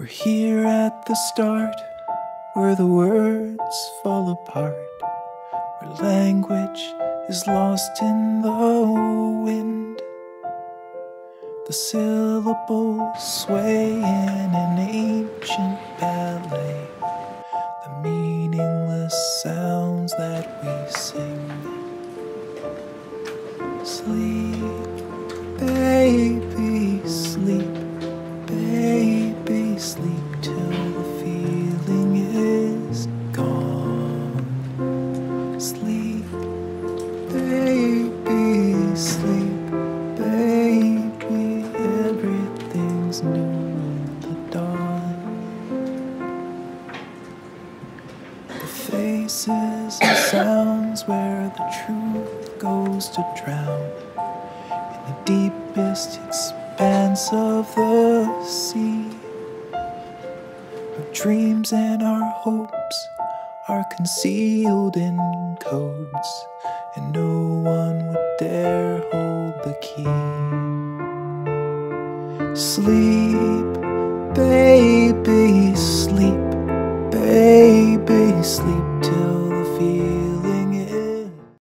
We're here at the start, where the words fall apart, where language is lost in the wind, the syllables sway in an ancient ballet, the meaningless sounds that we sing. Sleep, baby, sleep. Baby, sleep till the feeling is gone. Sleep, baby, sleep. Baby, everything's new in the dawn. The faces and sounds where the truth goes to drown in the deepest expanse of the sea. Our dreams and our hopes are concealed in codes, and no one would dare hold the key. Sleep, baby, sleep.